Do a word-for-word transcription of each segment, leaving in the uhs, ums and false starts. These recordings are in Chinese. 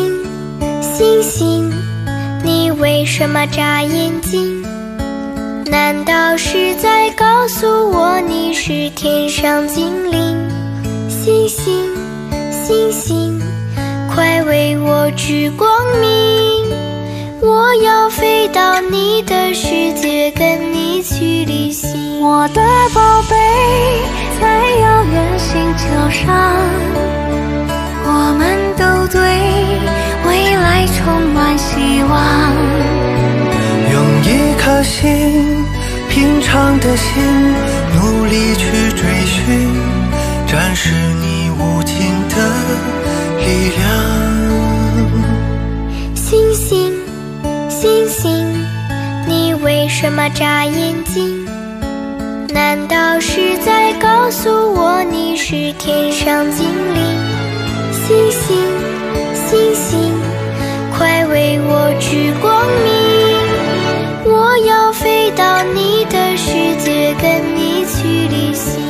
星，星星，你为什么眨眼睛？难道是在告诉我你是天上精灵？星星，星星，快为我指光明，我要飞到你的世界，跟你去旅行。 我的宝贝，在遥远星球上，我们都对未来充满希望。 用一颗心，平常的心，努力去追寻，展示你无尽的力量。 星星，星星，你为什么眨眼睛？难道是在告诉我你是天上精灵？星星，星星，快为我指光明，我要飞到你的世界，跟你去旅行。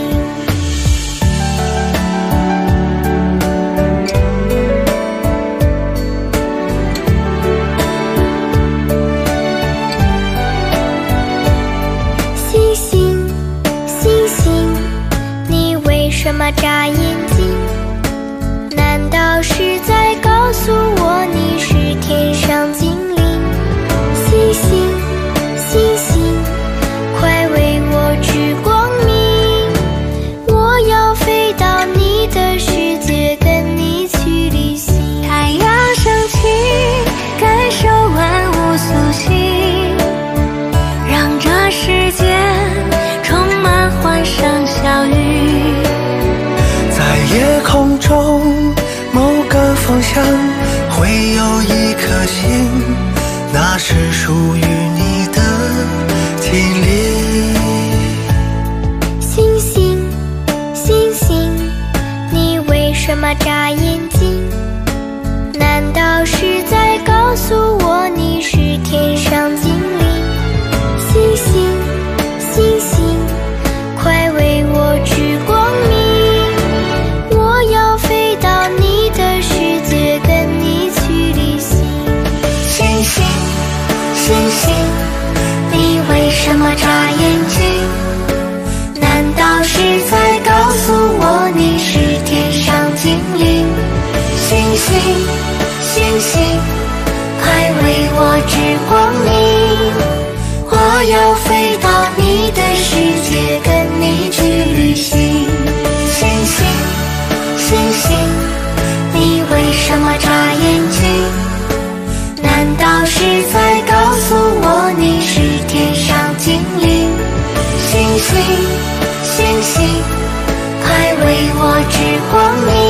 星星，星星，你为什么眨眼睛？难道是在告诉我你是天上精灵？星星，星星，快为我指光明，我要飞到你的世界，跟你去旅行。 太阳升起，感受万物苏醒，让这世界充满欢声笑语。 在夜空中某个方向会有一颗星，那是属于你的精灵。 星星，星星，你为什么眨眼睛？难道是在告诉我你是天上精灵？星星，星星，快为我指光明，我要飞到你的世界，跟你去旅行。 星星，星星，你为什么眨眼睛？难道是在告诉我你是天上精灵？星星，星星，快为我指光明，我要飞到你的世界，跟你去旅行。星星，星星，你为什么眨眼睛？难道是在告诉我你是天上精灵？星星，星星，快为我指光明。